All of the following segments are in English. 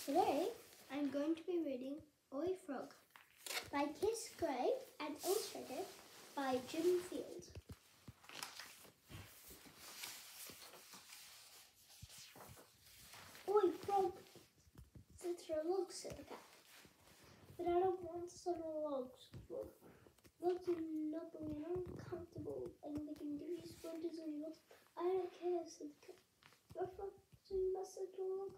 Today I'm going to be reading Oi Frog by Kiss Gray and illustrated by Jim Field. Oi Frog, sits on a log, said the cat. But I don't want to sit on logs, Frog. Logs are knuckly and uncomfortable and they can give you splinters on your legs. I don't care, said the cat. You're a frog, so you must sit on a log.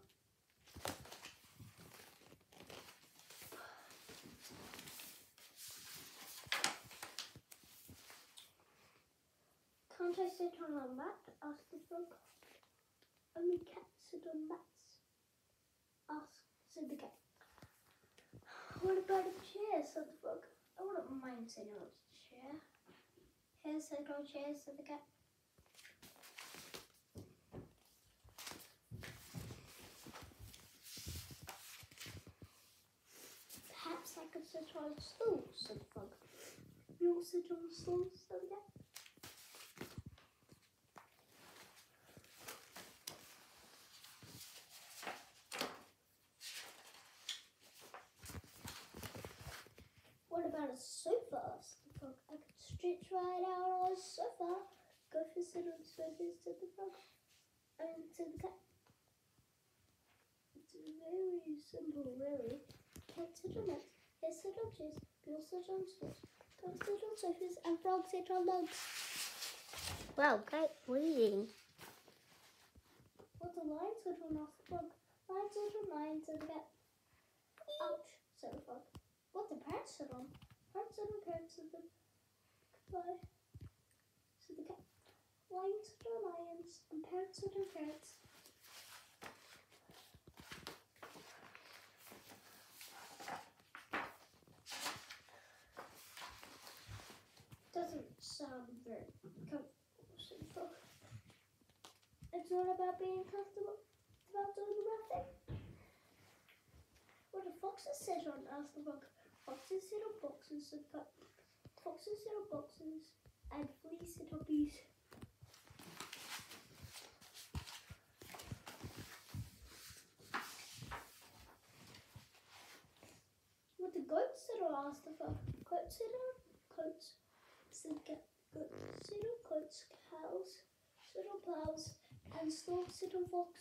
Can't I sit on a mat? Asked the frog. Only cats sit on mats, said the cat. What about a chair? Said the frog. I wouldn't mind sitting on a chair. Here, sit on a chair, said the cat. Perhaps I could sit on a stool, said the frog. We all sit on a stool, said the cat. What about a sofa? Asked the frog. I could stretch right out on a sofa. Go for a sit on the sofa, said the frog. Said the cat. It's very simple, really. Cats sit on mats, cats sit on chairs, people sit on stools, dogs sit on sofas, and frogs sit on logs. Wow, great reading. What do lions sit on? Asked the frog. Lions sit on lions, said the cat. Ouch, said the frog. What do parrots sit on? Parrots sit on parrots, said the goodbye, said the cat. Lions sit on lions, and parrots sit on parrots. Doesn't sound very comfortable, said the frog. It's not about being comfortable, it's about doing the right thing. What do foxes sit on? Asked the frog. Foxes sit on boxes, said the cat. Foxes sit on boxes, and fleas sit on bees. What do goats sit on? Asked the frog. Goats sit on coats, said the cat. Goats sit on coats, cows sit on plows, and storks sit on flocks.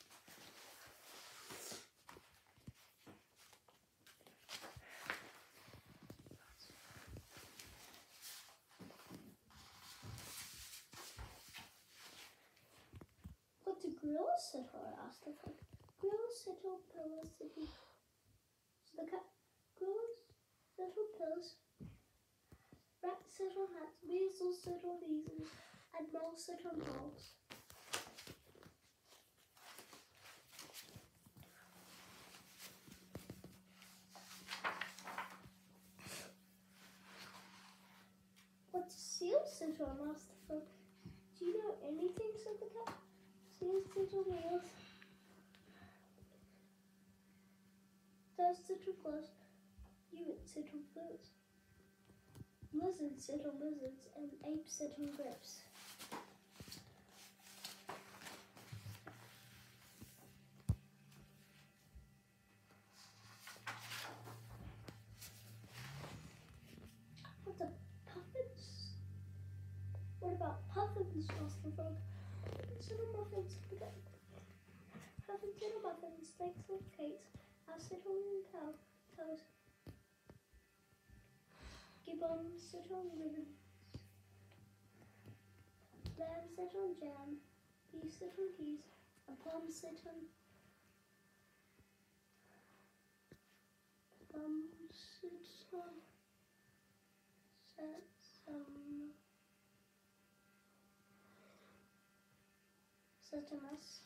What do grills sit on? Asked the frog. Grills sit on pillars, said the cat. Grills sit on pillars. Rats sit on hats, weasels sit on easels, and moles sit on balls. What do seals sit on? Asked the frog. Do you know anything? Said the cat. Seals sit on wheels. Doves sit on gloves. Ewits sit on flutes. Lizards sit on lizards, and apes sit on grapes. What do puffins? What about puffins? Asked the frog. Puffins sit on muffins, said the cat. Puffins sit on muffins, snakes on cakes, I sit on cows. Gibbons sit on ribbons. Lambs sit on jam. Bees sit on peas. And plums sit on sesame.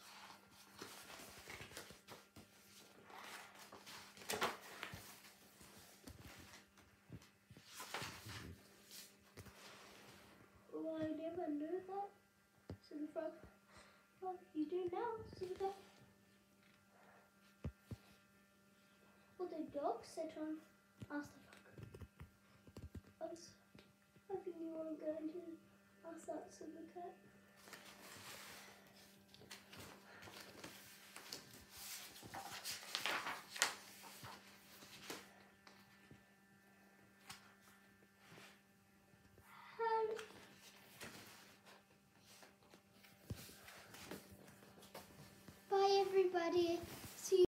Well, I never knew that, said the frog. Well, you do now, said the cat. What do dogs sit on? Asked the frog. I was hoping you weren't going to ask that, said the cat. everybody.